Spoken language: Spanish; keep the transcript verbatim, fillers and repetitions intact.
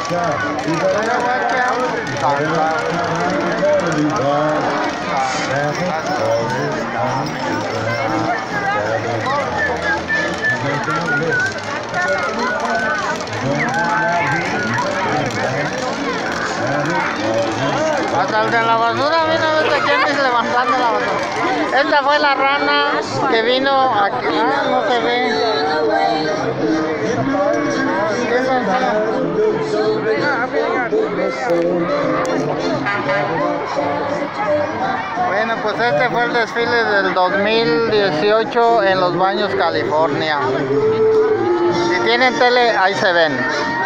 Hasta el de la basura, mira, ¿viste quién es levantando la basura? Esta fue la rana que vino aquí. Ah, no se ve. Bueno, pues este fue el desfile del dos mil dieciocho en Los Baños, California. Si tienen tele, ahí se ven.